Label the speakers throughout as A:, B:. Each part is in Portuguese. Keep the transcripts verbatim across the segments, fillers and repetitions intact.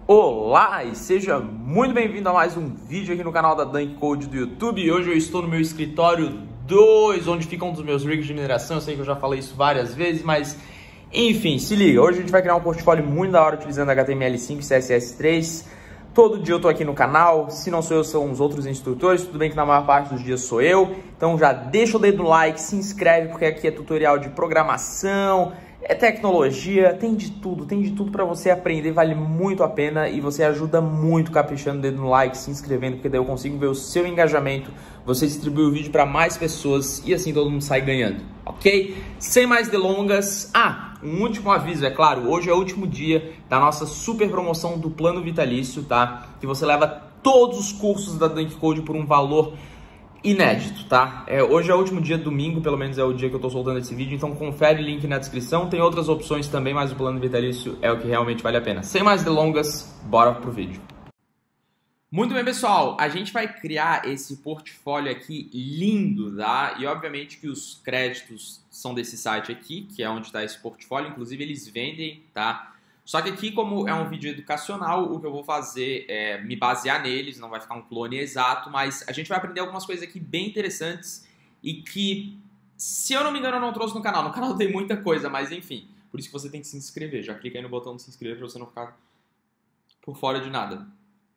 A: Olá e seja muito bem-vindo a mais um vídeo aqui no canal da Dunk Code do YouTube. E hoje eu estou no meu escritório dois, onde fica um dos meus rigs de mineração. Eu sei que eu já falei isso várias vezes, mas enfim, se liga. Hoje a gente vai criar um portfólio muito da hora utilizando H T M L cinco e C S S três. Todo dia eu tô aqui no canal, se não sou eu, são os outros instrutores. Tudo bem que na maior parte dos dias sou eu. Então já deixa o dedo no like, se inscreve, porque aqui é tutorial de programação, é tecnologia, tem de tudo, tem de tudo para você aprender, vale muito a pena e você ajuda muito caprichando o dedo no like, se inscrevendo, porque daí eu consigo ver o seu engajamento, você distribui o vídeo para mais pessoas e assim todo mundo sai ganhando, ok? Sem mais delongas, ah, um último aviso, é claro, hoje é o último dia da nossa super promoção do plano vitalício, tá? Que você leva todos os cursos da Dunk Code por um valor inédito, tá? É, hoje é o último dia, domingo, pelo menos é o dia que eu tô soltando esse vídeo, então confere o link na descrição. Tem outras opções também, mas o plano vitalício é o que realmente vale a pena. Sem mais delongas, bora pro vídeo. Muito bem, pessoal, a gente vai criar esse portfólio aqui lindo, tá? E obviamente que os créditos são desse site aqui, que é onde está esse portfólio, inclusive eles vendem, tá? Só que aqui, como é um vídeo educacional, o que eu vou fazer é me basear neles, não vai ficar um clone exato, mas a gente vai aprender algumas coisas aqui bem interessantes e que, se eu não me engano, eu não trouxe no canal. No canal tem muita coisa, mas enfim, por isso que você tem que se inscrever. Já clica aí no botão de se inscrever para você não ficar por fora de nada.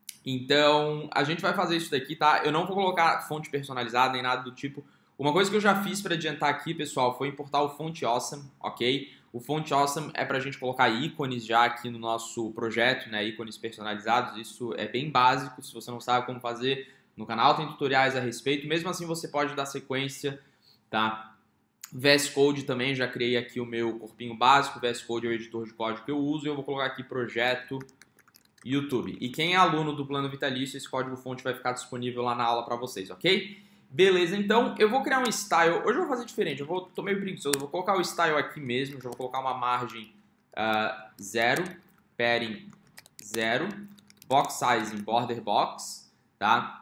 A: Então, a gente vai fazer isso daqui, tá? Eu não vou colocar fonte personalizada nem nada do tipo. Uma coisa que eu já fiz para adiantar aqui, pessoal, foi importar o Font Awesome, ok? O Font Awesome é para a gente colocar ícones já aqui no nosso projeto, né? Ícones personalizados, isso é bem básico. Se você não sabe como fazer, no canal tem tutoriais a respeito. Mesmo assim, você pode dar sequência, tá? V S Code também, já criei aqui o meu corpinho básico. V S Code é o editor de código que eu uso e eu vou colocar aqui projeto YouTube. E quem é aluno do plano vitalício, esse código fonte vai ficar disponível lá na aula para vocês, ok? Beleza, então eu vou criar um style. Hoje eu vou fazer diferente, eu vou, tô meio preguiçoso, eu vou colocar o style aqui mesmo, já vou colocar uma margem uh, zero, padding zero, box size em border box, tá?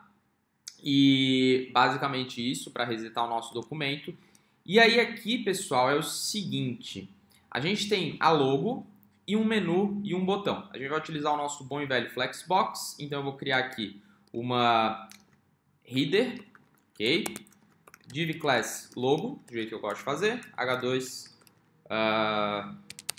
A: E basicamente isso para resetar o nosso documento. E aí aqui, pessoal, é o seguinte, a gente tem a logo e um menu e um botão. A gente vai utilizar o nosso bom e velho Flexbox, então eu vou criar aqui uma header, ok? Div class logo, do jeito que eu gosto de fazer. H dois uh,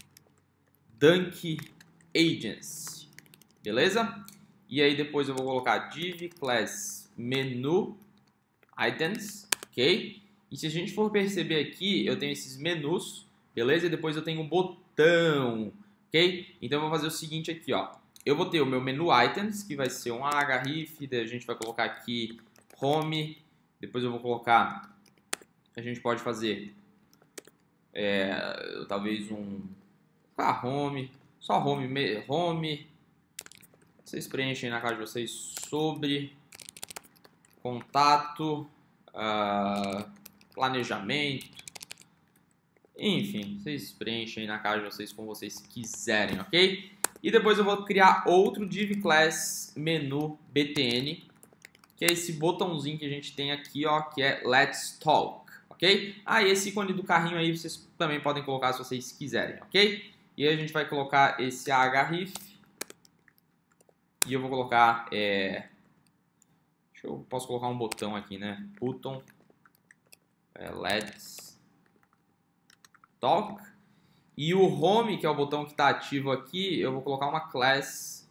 A: Dunk Agency, beleza? E aí depois eu vou colocar div class menu items, ok? E se a gente for perceber aqui, eu tenho esses menus, beleza? E depois eu tenho um botão, ok? Então eu vou fazer o seguinte aqui, ó. Eu vou ter o meu menu items, que vai ser um href, daí a gente vai colocar aqui home. Depois eu vou colocar, a gente pode fazer é, talvez um ah, home, só home, home. Vocês preenchem na casa de vocês sobre contato, uh, planejamento, enfim, vocês preenchem na casa de vocês como vocês quiserem, ok? E depois eu vou criar outro div class menu btn, que é esse botãozinho que a gente tem aqui, ó, que é Let's Talk, ok? Ah, e esse ícone do carrinho aí vocês também podem colocar se vocês quiserem, ok? E aí a gente vai colocar esse href e eu vou colocar, é... Deixa eu, posso colocar um botão aqui, né? Button, é, Let's Talk. E o Home, que é o botão que está ativo aqui, eu vou colocar uma class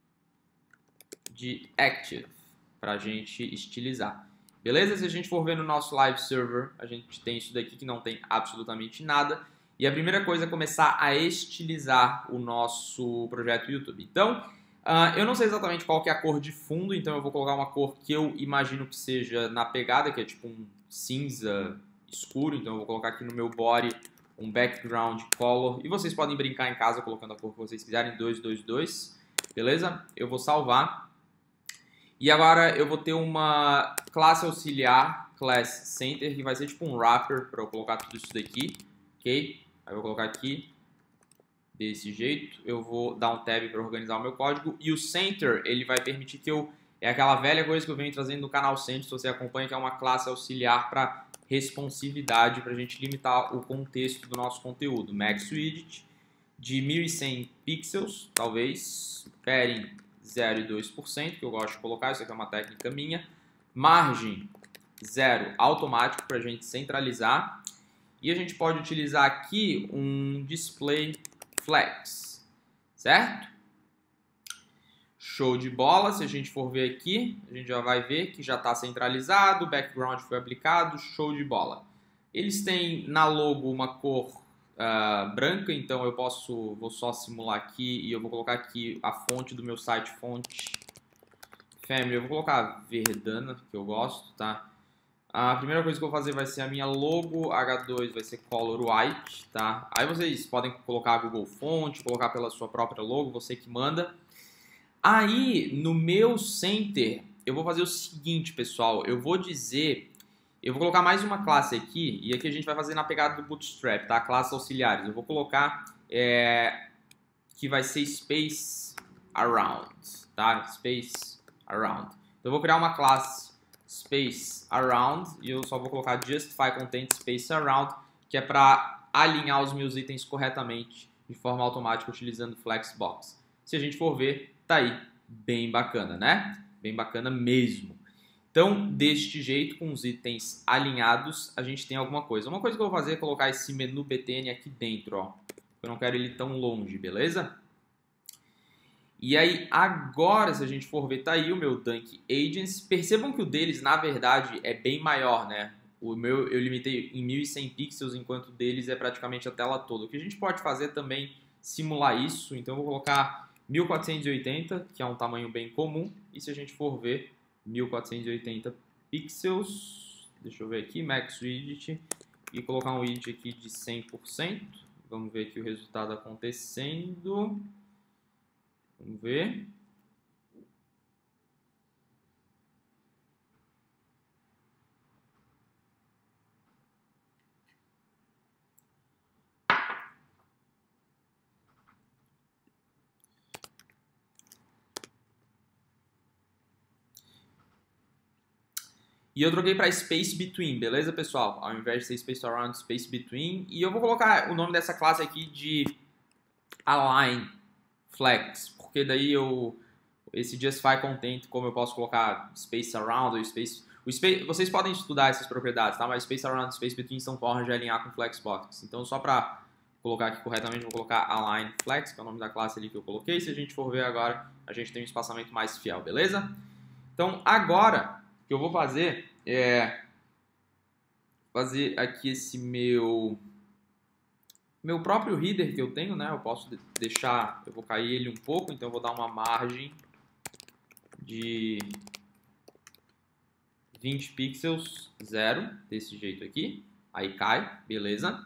A: de Active, para a gente estilizar. Beleza? Se a gente for ver no nosso live server, a gente tem isso daqui que não tem absolutamente nada. E a primeira coisa é começar a estilizar o nosso projeto YouTube. Então, uh, eu não sei exatamente qual que é a cor de fundo, então eu vou colocar uma cor que eu imagino que seja na pegada, que é tipo um cinza escuro. Então eu vou colocar aqui no meu body um background color. E vocês podem brincar em casa colocando a cor que vocês quiserem, dois dois dois. Beleza? Eu vou salvar. E agora eu vou ter uma classe auxiliar, class center, que vai ser tipo um wrapper para eu colocar tudo isso daqui, ok? Aí eu vou colocar aqui, desse jeito. Eu vou dar um tab para organizar o meu código. E o center, ele vai permitir que eu... É aquela velha coisa que eu venho trazendo no canal center, se você acompanha, que é uma classe auxiliar para responsividade, para a gente limitar o contexto do nosso conteúdo. Max Widget de mil e cem pixels, talvez... padding zero e dois por cento, que eu gosto de colocar, isso aqui é uma técnica minha. Margem zero automático para a gente centralizar. E a gente pode utilizar aqui um display flex, certo? Show de bola. Se a gente for ver aqui, a gente já vai ver que já está centralizado, o background foi aplicado, show de bola. Eles têm na logo uma cor uh, branca, então eu posso, vou só simular aqui e eu vou colocar aqui a fonte do meu site, fonte family, eu vou colocar Verdana, que eu gosto, tá? A primeira coisa que eu vou fazer vai ser a minha logo, H dois vai ser color white, tá? Aí vocês podem colocar a Google Fonte, colocar pela sua própria logo, você que manda. Aí, no meu center, eu vou fazer o seguinte, pessoal, eu vou dizer, eu vou colocar mais uma classe aqui, e aqui a gente vai fazer na pegada do Bootstrap, tá? Classe auxiliares, eu vou colocar é, que vai ser Space Around, tá? Space Around. Então, eu vou criar uma classe Space Around, e eu só vou colocar Justify Content Space Around, que é para alinhar os meus itens corretamente, de forma automática, utilizando Flexbox. Se a gente for ver, tá aí, bem bacana, né? Bem bacana mesmo. Então, deste jeito, com os itens alinhados, a gente tem alguma coisa. Uma coisa que eu vou fazer é colocar esse menu B T N aqui dentro, ó. Eu não quero ele tão longe, beleza? E aí, agora, se a gente for ver, tá aí o meu Dunk Agents. Percebam que o deles, na verdade, é bem maior, né? O meu eu limitei em mil e cem pixels, enquanto o deles é praticamente a tela toda. O que a gente pode fazer também, simular isso. Então, eu vou colocar mil quatrocentos e oitenta, que é um tamanho bem comum. E se a gente for ver, mil quatrocentos e oitenta pixels. Deixa eu ver aqui, Max Widget. E colocar um widget aqui de cem por cento. Vamos ver aqui o resultado acontecendo. Vamos ver. E eu troquei para Space Between, beleza, pessoal? Ao invés de ser Space Around, Space Between. E eu vou colocar o nome dessa classe aqui de Align Flex, porque daí eu esse Justify Content, como eu posso colocar Space Around ou Space, o space, vocês podem estudar essas propriedades, tá? Mas Space Around e Space Between são formas de alinhar com Flexbox. Então, só para colocar aqui corretamente, vou colocar Align Flex, que é o nome da classe ali que eu coloquei. Se a gente for ver agora, a gente tem um espaçamento mais fiel, beleza? Então, agora, o que eu vou fazer é fazer aqui esse meu meu próprio header que eu tenho, né? Eu posso deixar, eu vou cair ele um pouco, então eu vou dar uma margem de vinte pixels, zero, desse jeito aqui. Aí cai, beleza.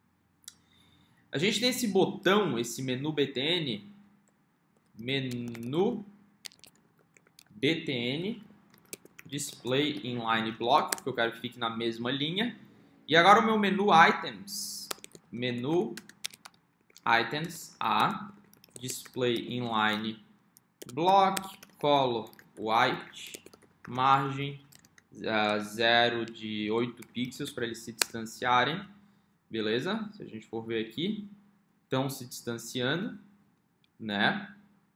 A: A gente tem esse botão, esse menu B T N, menu B T N, display inline block, que eu quero que fique na mesma linha. E agora o meu menu items, menu items A, display inline block, color white, margem uh, zero de oito pixels para eles se distanciarem, beleza? Se a gente for ver aqui, estão se distanciando, né?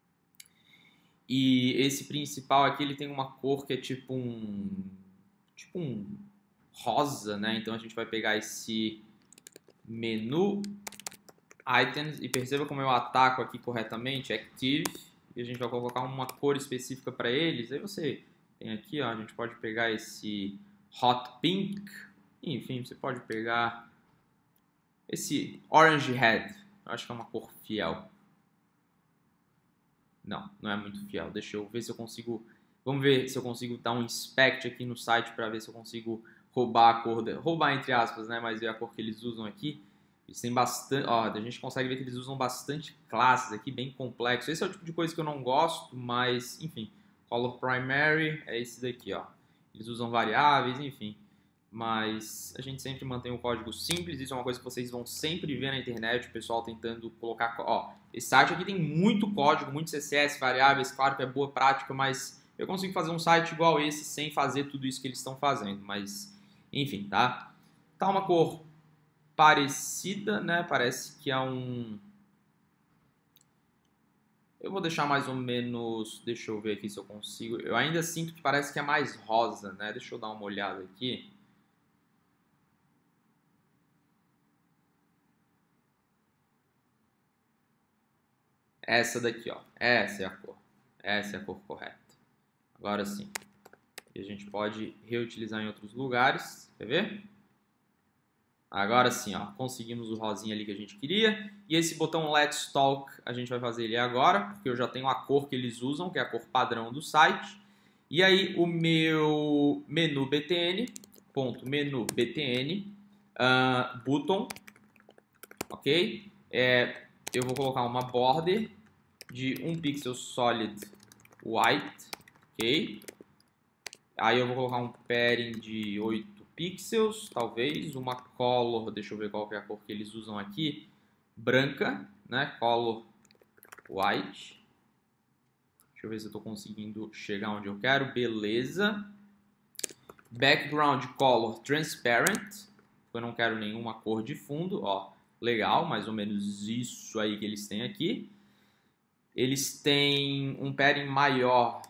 A: E esse principal aqui, ele tem uma cor que é tipo um tipo um rosa, né? Então a gente vai pegar esse menu items e perceba como eu ataco aqui corretamente, active, e a gente vai colocar uma cor específica para eles. Aí você tem aqui, ó, a gente pode pegar esse hot pink, enfim, você pode pegar esse orange red, eu acho que é uma cor fiel. Não, não é muito fiel. Deixa eu ver se eu consigo, vamos ver se eu consigo dar um inspect aqui no site para ver se eu consigo roubar a cor, de... roubar entre aspas, né, mas ver a cor que eles usam aqui. Eles têm bastante, ó, a gente consegue ver que eles usam bastante classes aqui, bem complexo. Esse é o tipo de coisa que eu não gosto, mas, enfim, color primary é esse daqui, ó. Eles usam variáveis, enfim, mas a gente sempre mantém o código simples. Isso é uma coisa que vocês vão sempre ver na internet, o pessoal tentando colocar, ó, esse site aqui tem muito código, muito C S S, variáveis, claro que é boa prática, mas eu consigo fazer um site igual esse sem fazer tudo isso que eles estão fazendo, mas, enfim, tá? Tá uma cor parecida, né? Parece que é um... Eu vou deixar mais ou menos, deixa eu ver aqui se eu consigo. Eu ainda sinto que parece que é mais rosa, né? Deixa eu dar uma olhada aqui. Essa daqui, ó. Essa é a cor. Essa é a cor correta. Agora sim. E a gente pode reutilizar em outros lugares. Quer ver? Agora sim, ó. Conseguimos o rosinha ali que a gente queria. E esse botão Let's Talk, a gente vai fazer ele agora, porque eu já tenho a cor que eles usam, que é a cor padrão do site. E aí o meu menu B T N, ponto menu B T N, uh, button, ok? É, eu vou colocar uma border de um pixel solid white, ok? Aí eu vou colocar um padding de oito pixels, talvez, uma color, deixa eu ver qual que é a cor que eles usam aqui, branca, né? Color white. Deixa eu ver se eu estou conseguindo chegar onde eu quero, beleza. Background color transparent, eu não quero nenhuma cor de fundo, ó. Legal, mais ou menos isso aí que eles têm aqui. Eles têm um padding maior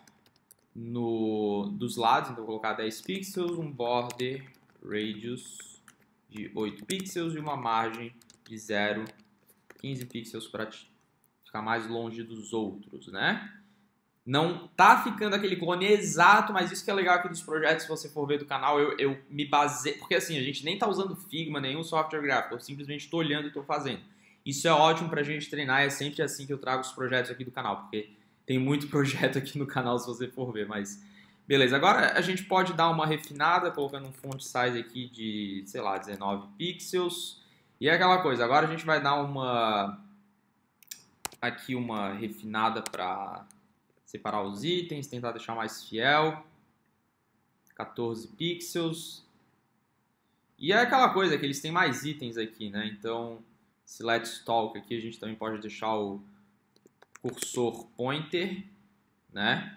A: no, dos lados, então eu vou colocar dez pixels, um border radius de oito pixels e uma margem de zero, quinze pixels para ficar mais longe dos outros, né? Não tá ficando aquele clone exato, mas isso que é legal aqui dos projetos, se você for ver do canal, eu, eu me baseio... Porque assim, a gente nem tá usando Figma, nenhum software gráfico, eu simplesmente tô olhando e tô fazendo. Isso é ótimo pra gente treinar, é sempre assim que eu trago os projetos aqui do canal, porque tem muito projeto aqui no canal se você for ver, mas... Beleza, agora a gente pode dar uma refinada, colocando um font size aqui de, sei lá, dezenove pixels. E é aquela coisa, agora a gente vai dar uma... Aqui uma refinada pra... separar os itens, tentar deixar mais fiel, quatorze pixels. E é aquela coisa que eles têm mais itens aqui, né? Então, esse Let's Talk aqui a gente também pode deixar o cursor pointer, né?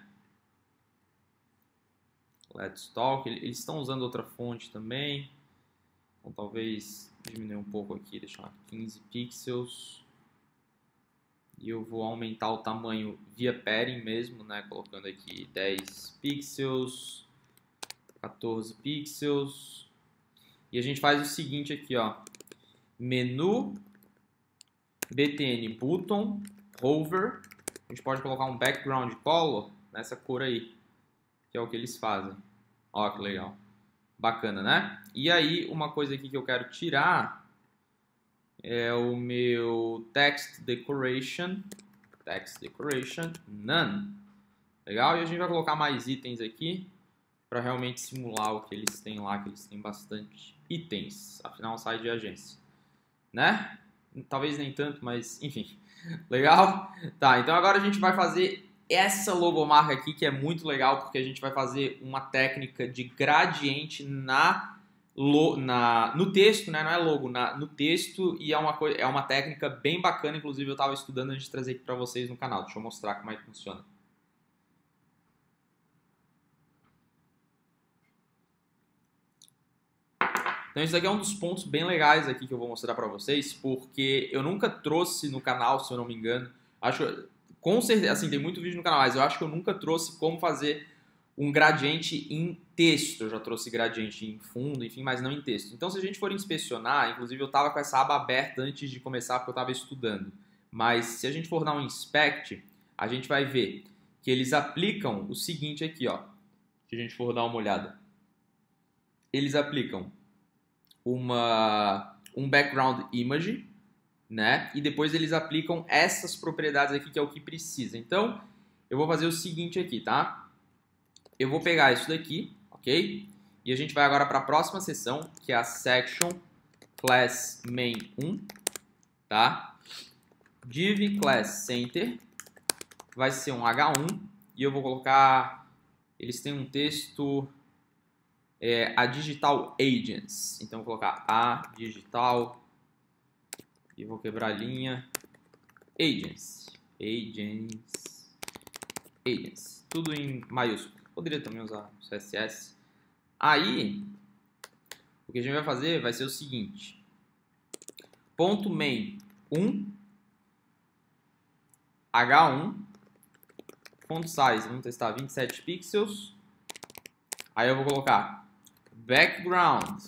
A: Let's Talk, eles estão usando outra fonte também. Então, talvez diminuir um pouco aqui, deixar quinze pixels. E eu vou aumentar o tamanho via padding mesmo, né? Colocando aqui dez pixels, quatorze pixels. E a gente faz o seguinte aqui, ó. Menu, B T N button, hover. A gente pode colocar um background color nessa cor aí, que é o que eles fazem. Ó, que legal. Bacana, né? E aí, uma coisa aqui que eu quero tirar... é o meu text decoration, text decoration, none. Legal? E a gente vai colocar mais itens aqui para realmente simular o que eles têm lá, que eles têm bastante itens, afinal é um site de agência, né? Talvez nem tanto, mas enfim. Legal? Tá, então agora a gente vai fazer essa logomarca aqui, que é muito legal, porque a gente vai fazer uma técnica de gradiente na Na, no texto, né? Não é logo, na, no texto, e é uma, coisa, é uma técnica bem bacana, inclusive eu estava estudando antes de trazer aqui para vocês no canal. Deixa eu mostrar como é que funciona. Então esse aqui é um dos pontos bem legais aqui que eu vou mostrar para vocês, porque eu nunca trouxe no canal, se eu não me engano, acho, com certeza, assim, tem muito vídeo no canal, mas eu acho que eu nunca trouxe como fazer um gradiente em texto. Eu já trouxe gradiente em fundo, enfim, mas não em texto. Então, se a gente for inspecionar, inclusive eu estava com essa aba aberta antes de começar porque eu estava estudando, mas se a gente for dar um inspect, a gente vai ver que eles aplicam o seguinte aqui, ó. Se a gente for dar uma olhada. Eles aplicam uma, um background image, né? E depois eles aplicam essas propriedades aqui, que é o que precisa. Então, eu vou fazer o seguinte aqui, tá? Eu vou pegar isso daqui, ok? E a gente vai agora para a próxima seção, que é a section class main um, tá? Div class center vai ser um H um e eu vou colocar, eles têm um texto, é, a digital agents. Então eu vou colocar a digital e vou quebrar a linha agents, agents, agents, tudo em maiúsculo. Poderia também usar o C S S. Aí, o que a gente vai fazer vai ser o seguinte. Ponto main um, H um, font size, vamos testar vinte e sete pixels. Aí eu vou colocar background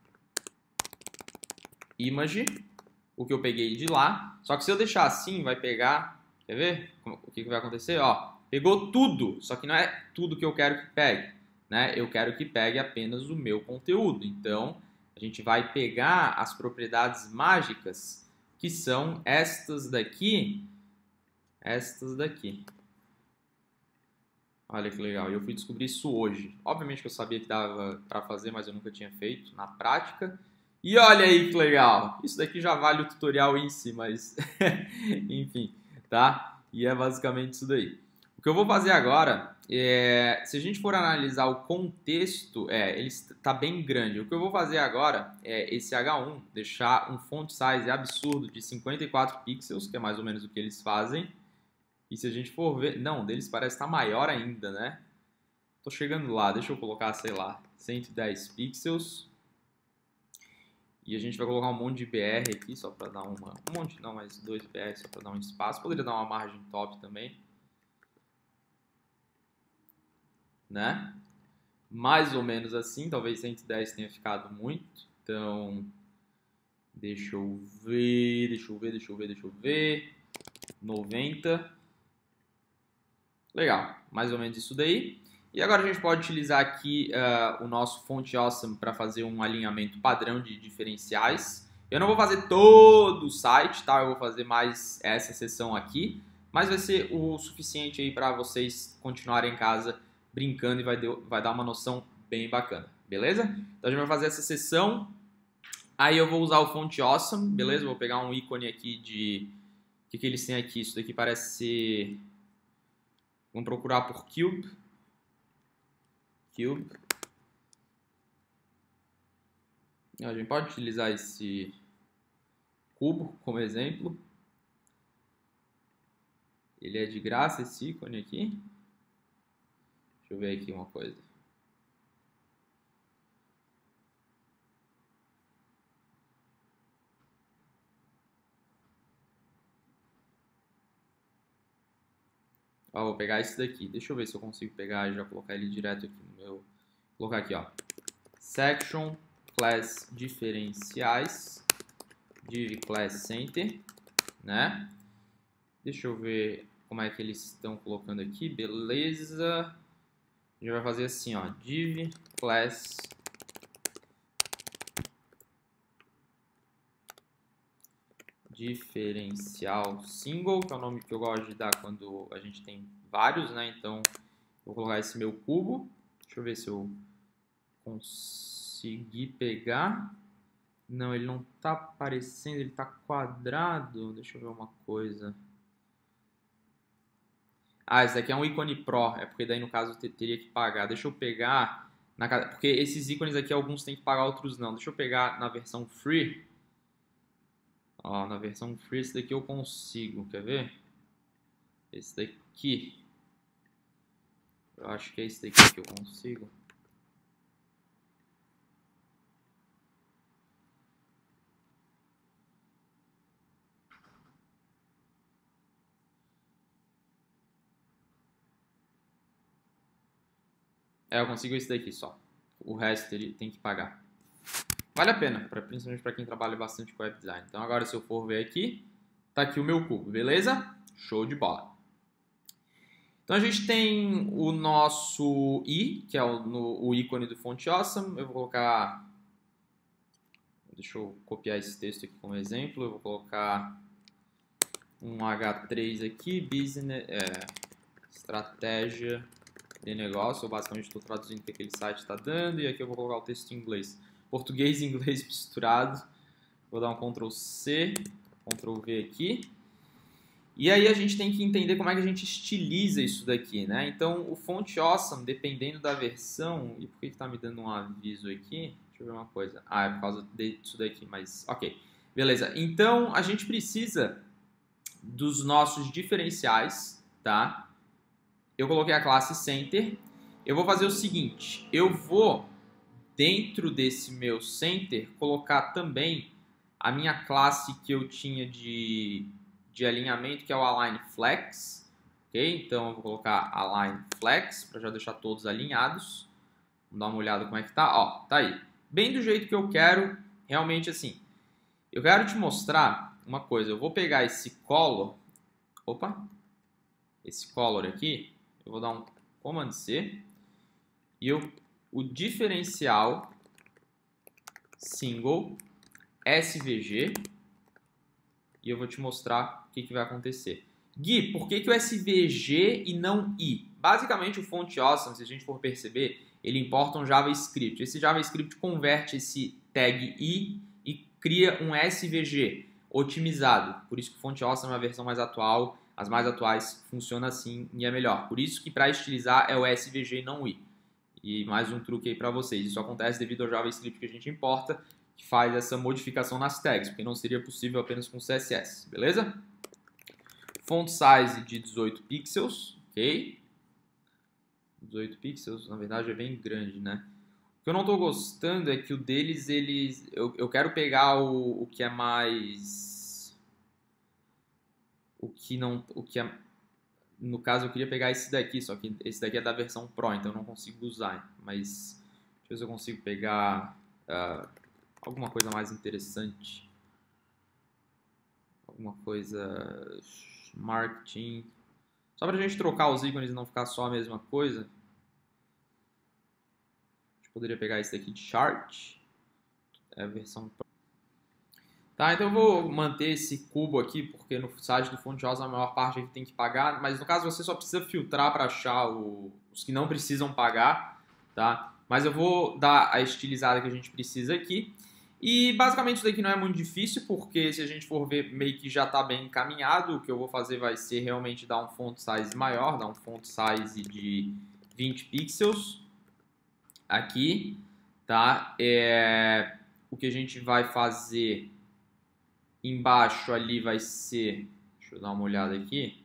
A: image, o que eu peguei de lá. Só que se eu deixar assim, vai pegar, quer ver o que, que vai acontecer? Ó, pegou tudo, só que não é tudo que eu quero que pegue, né? Eu quero que pegue apenas o meu conteúdo. Então, a gente vai pegar as propriedades mágicas, que são estas daqui, estas daqui. Olha que legal, eu fui descobrir isso hoje. Obviamente que eu sabia que dava para fazer, mas eu nunca tinha feito na prática. E olha aí que legal, isso daqui já vale o tutorial em si, mas enfim, tá? E é basicamente isso daí. O que eu vou fazer agora, é, se a gente for analisar o contexto, é, ele está bem grande. O que eu vou fazer agora é esse H um, deixar um font size absurdo de cinquenta e quatro pixels, que é mais ou menos o que eles fazem. E se a gente for ver, não, deles parece estar maior ainda, né? Tô chegando lá, deixa eu colocar, sei lá, cento e dez pixels. E a gente vai colocar um monte de B R aqui, só para dar uma... Um monte, não, mas dois B R só para dar um espaço. Poderia dar uma margem top também. Né? Mais ou menos assim, talvez cento e dez tenha ficado muito. Então, deixa eu ver, deixa eu ver, deixa eu ver, deixa eu ver. noventa. Legal, mais ou menos isso daí. E agora a gente pode utilizar aqui uh, o nosso Font Awesome para fazer um alinhamento padrão de diferenciais. Eu não vou fazer todo o site, tá? Eu vou fazer mais essa seção aqui, mas vai ser o suficiente aí para vocês continuarem em casa brincando e vai, de, vai dar uma noção bem bacana, beleza? Então a gente vai fazer essa seção, aí eu vou usar o Font Awesome, beleza? Vou pegar um ícone aqui de... O que, que eles têm aqui? Isso daqui parece ser... Vamos procurar por Cube. Cube. A gente pode utilizar esse cubo como exemplo. Ele é de graça, esse ícone aqui. Deixa eu ver aqui uma coisa. Ó, vou pegar esse daqui. Deixa eu ver se eu consigo pegar e já colocar ele direto aqui no meu... Vou colocar aqui, ó. Section Class Diferenciais. Div Class Center. Né? Deixa eu ver como é que eles estão colocando aqui. Beleza. A gente vai fazer assim, ó. Div Class Diferencial Single, que é o nome que eu gosto de dar quando a gente tem vários, né? Então, vou colocar esse meu cubo. Deixa eu ver se eu consegui pegar. Não, ele não tá aparecendo, ele tá quadrado. Deixa eu ver uma coisa. Ah, esse daqui é um ícone Pro, é porque daí no caso eu teria que pagar. Deixa eu pegar, na... porque esses ícones aqui alguns tem que pagar, outros não. Deixa eu pegar na versão Free. Ó, na versão Free esse daqui eu consigo, quer ver? Esse daqui. Eu acho que é esse daqui que eu consigo. É, eu consigo esse daqui só. O resto ele tem que pagar. Vale a pena, pra, principalmente para quem trabalha bastante com web design. Então agora se eu for ver aqui, tá aqui o meu cubo, beleza? Show de bola. Então a gente tem o nosso i, que é o, no, o ícone do Font Awesome. Eu vou colocar... Deixa eu copiar esse texto aqui como exemplo. Eu vou colocar um H três aqui, business, é, estratégia de negócio. Eu basicamente estou traduzindo o que aquele site está dando. E aqui eu vou colocar o texto em inglês. Português e inglês misturado. Vou dar um control C, control V aqui. E aí a gente tem que entender como é que a gente estiliza isso daqui, né? Então o Font Awesome, dependendo da versão... E por que está me dando um aviso aqui? Deixa eu ver uma coisa. Ah, é por causa disso daqui, mas ok. Beleza, então a gente precisa dos nossos diferenciais, tá? Eu coloquei a classe Center. Eu vou fazer o seguinte, eu vou... Dentro desse meu center, colocar também a minha classe que eu tinha de, de alinhamento, que é o Align Flex, ok? Então eu vou colocar Align Flex para já deixar todos alinhados. Vamos dar uma olhada como é que tá. Ó, tá aí. Bem do jeito que eu quero, realmente assim. Eu quero te mostrar uma coisa. Eu vou pegar esse color, opa, esse color aqui, eu vou dar um Command C e eu, o diferencial single S V G e eu vou te mostrar o que, que vai acontecer. Gui, por que, que o S V G e não I? Basicamente o Font Awesome, se a gente for perceber, ele importa um JavaScript. Esse JavaScript converte esse tag I e cria um S V G otimizado. Por isso que o Font Awesome é a versão mais atual. As mais atuais funcionam assim e é melhor. Por isso que para estilizar é o S V G e não o I. E mais um truque aí para vocês. Isso acontece devido ao JavaScript que a gente importa, que faz essa modificação nas tags, porque não seria possível apenas com C S S, beleza? Font size de dezoito pixels, ok? dezoito pixels, na verdade é bem grande, né? O que eu não estou gostando é que o deles, eles... Eu, eu quero pegar o, o que é mais... O que não... O que é... No caso, eu queria pegar esse daqui, só que esse daqui é da versão Pro, então eu não consigo usar. Mas deixa eu ver se eu consigo pegar uh, alguma coisa mais interessante. Alguma coisa... Marketing... Só pra gente trocar os ícones e não ficar só a mesma coisa. A gente poderia pegar esse daqui de Chart. É a versão Pro. Tá, então eu vou manter esse cubo aqui, porque no site do Font Awesome a maior parte aqui tem que pagar, mas no caso você só precisa filtrar para achar o, os que não precisam pagar, tá? Mas eu vou dar a estilizada que a gente precisa aqui. E basicamente isso daqui não é muito difícil, porque se a gente for ver, meio que já está bem encaminhado. O que eu vou fazer vai ser realmente dar um font size maior, dar um font size de vinte pixels aqui, tá? É, o que a gente vai fazer... Embaixo ali vai ser, deixa eu dar uma olhada aqui,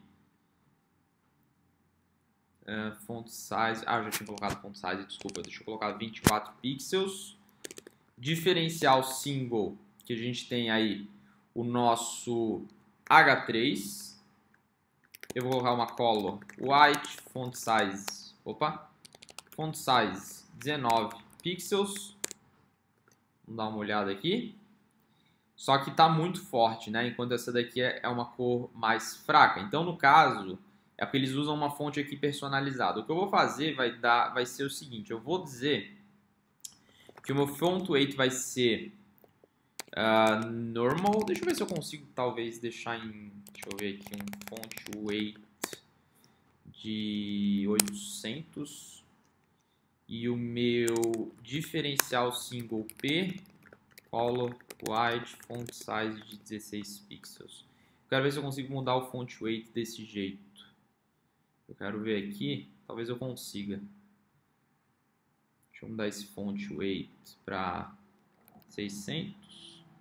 A: uh, font size, ah, eu já tinha colocado font size, desculpa, deixa eu colocar vinte e quatro pixels, diferencial single, que a gente tem aí o nosso H três, eu vou colocar uma color white, font size, opa, font size dezenove pixels, vamos dar uma olhada aqui. Só que está muito forte, né? Enquanto essa daqui é uma cor mais fraca. Então, no caso, é porque eles usam uma fonte aqui personalizada. O que eu vou fazer vai, dar, vai ser o seguinte. Eu vou dizer que o meu font weight vai ser uh, normal. Deixa eu ver se eu consigo, talvez, deixar em... Deixa eu ver aqui, um font weight de oitocentos. E o meu diferencial single P, color white, font size de dezesseis pixels. Eu quero ver se eu consigo mudar o font weight desse jeito. Eu quero ver aqui, talvez eu consiga. Deixa eu mudar esse font weight para seiscentos.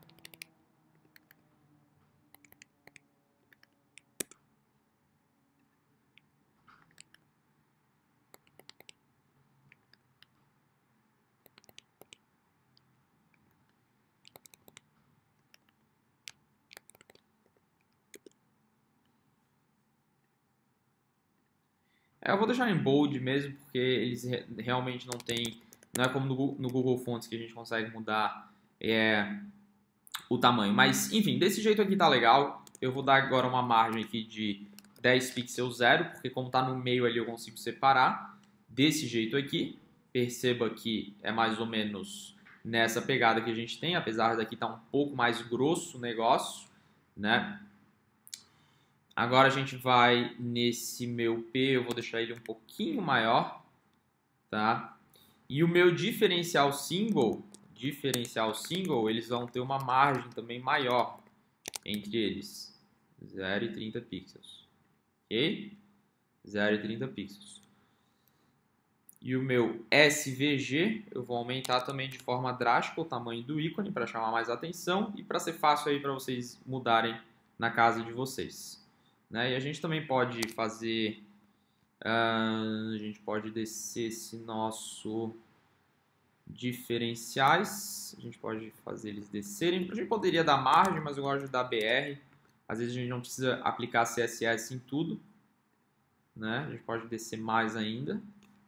A: Eu vou deixar em bold mesmo, porque eles re realmente não tem... Não é como no Google, no Google Fonts que a gente consegue mudar é, o tamanho. Mas, enfim, desse jeito aqui tá legal. Eu vou dar agora uma margem aqui de dez pixels zero, porque como tá no meio ali eu consigo separar. Desse jeito aqui. Perceba que é mais ou menos nessa pegada que a gente tem, apesar daqui tá um pouco mais grosso o negócio, né? Agora a gente vai nesse meu P, eu vou deixar ele um pouquinho maior, tá? E o meu diferencial single, diferencial single, eles vão ter uma margem também maior entre eles, zero e trinta pixels, ok? zero e trinta pixels. E o meu S V G, eu vou aumentar também de forma drástica o tamanho do ícone para chamar mais atenção e para ser fácil aí para vocês mudarem na casa de vocês. Né? E a gente também pode fazer, uh, a gente pode descer esse nosso diferenciais, a gente pode fazer eles descerem, a gente poderia dar margem, mas eu gosto de dar B R, às vezes a gente não precisa aplicar C S S em tudo, né? A gente pode descer mais ainda.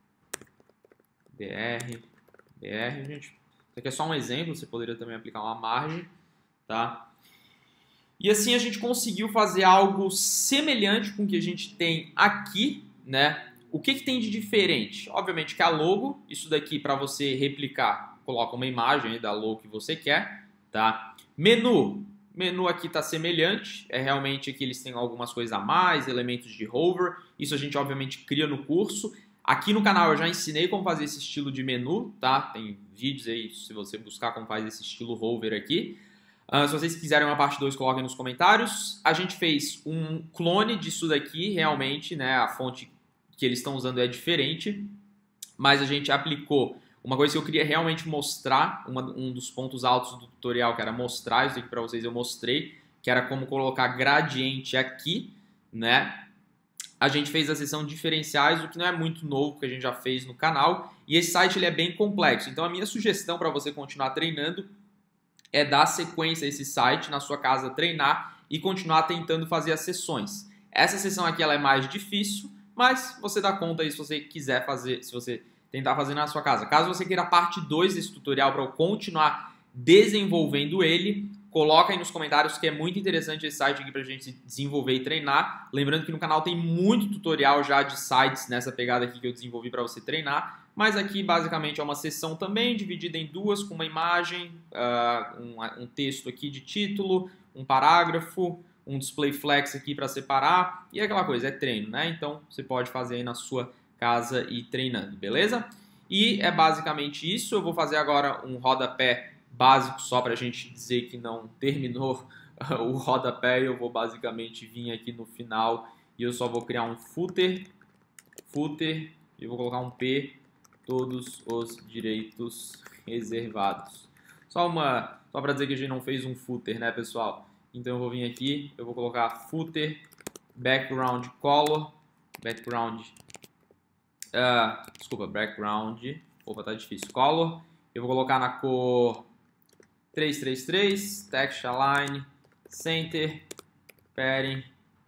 A: B R, B R, gente. Isso aqui é só um exemplo, você poderia também aplicar uma margem, tá? E assim a gente conseguiu fazer algo semelhante com o que a gente tem aqui, né? O que, que tem de diferente? Obviamente que a logo, isso daqui para você replicar, coloca uma imagem aí da logo que você quer, tá? Menu, menu aqui está semelhante, é realmente que eles têm algumas coisas a mais, elementos de hover, isso a gente obviamente cria no curso. Aqui no canal eu já ensinei como fazer esse estilo de menu, tá? Tem vídeos aí, se você buscar como faz esse estilo hover aqui. Uh, se vocês quiserem uma parte dois, coloquem nos comentários. A gente fez um clone disso daqui, realmente, né? A fonte que eles estão usando é diferente, mas a gente aplicou uma coisa que eu queria realmente mostrar, uma, um dos pontos altos do tutorial, que era mostrar isso aqui para vocês, eu mostrei, que era como colocar gradiente aqui, né? A gente fez a seção diferenciais, o que não é muito novo, que a gente já fez no canal, e esse site ele é bem complexo. Então a minha sugestão para você continuar treinando é dar sequência a esse site na sua casa, treinar e continuar tentando fazer as sessões. Essa sessão aqui ela é mais difícil, mas você dá conta aí se você quiser fazer, se você tentar fazer na sua casa. Caso você queira a parte dois desse tutorial para eu continuar desenvolvendo ele, coloca aí nos comentários que é muito interessante esse site aqui para a gente desenvolver e treinar. Lembrando que no canal tem muito tutorial já de sites nessa pegada aqui que eu desenvolvi para você treinar, mas aqui basicamente é uma sessão também dividida em duas com uma imagem, uh, um, um texto aqui de título, um parágrafo, um display flex aqui para separar e aquela coisa, é treino, né? Então você pode fazer aí na sua casa e treinando, beleza? E é basicamente isso. Eu vou fazer agora um rodapé básico só para a gente dizer que não terminou o rodapé. Eu vou basicamente vir aqui no final e eu só vou criar um footer, footer e vou colocar um P, todos os direitos reservados. Só uma, só para dizer que a gente não fez um footer, né, pessoal? Então eu vou vir aqui, eu vou colocar footer, background color, background, uh, desculpa, background, opa, tá difícil, color, eu vou colocar na cor três três três, text align, center, padding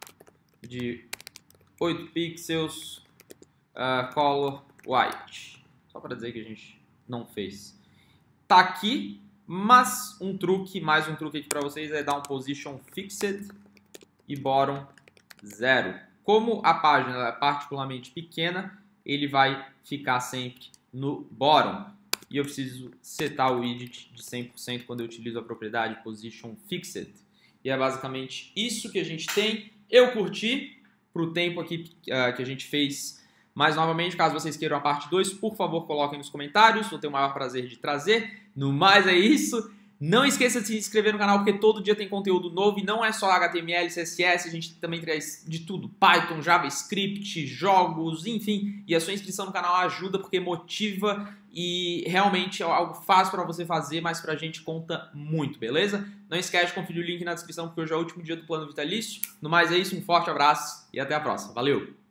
A: de oito pixels, uh, color white, só para dizer que a gente não fez. Tá aqui. Mas um truque, mais um truque aqui para vocês é dar um position fixed e bottom zero. Como a página é particularmente pequena, ele vai ficar sempre no bottom. E eu preciso setar o widget de cem por cento quando eu utilizo a propriedade position fixed. E é basicamente isso que a gente tem. Eu curti para o tempo aqui uh, que a gente fez. Mas, novamente, caso vocês queiram a parte dois, por favor, coloquem nos comentários. Vou ter o maior prazer de trazer. No mais, é isso. Não esqueça de se inscrever no canal, porque todo dia tem conteúdo novo. E não é só H T M L, C S S. A gente também traz de tudo. Python, JavaScript, jogos, enfim. E a sua inscrição no canal ajuda, porque motiva. E realmente é algo fácil para você fazer, mas pra gente conta muito, beleza? Não esquece de conferir o link na descrição, porque hoje é o último dia do plano vitalício. No mais, é isso. Um forte abraço e até a próxima. Valeu!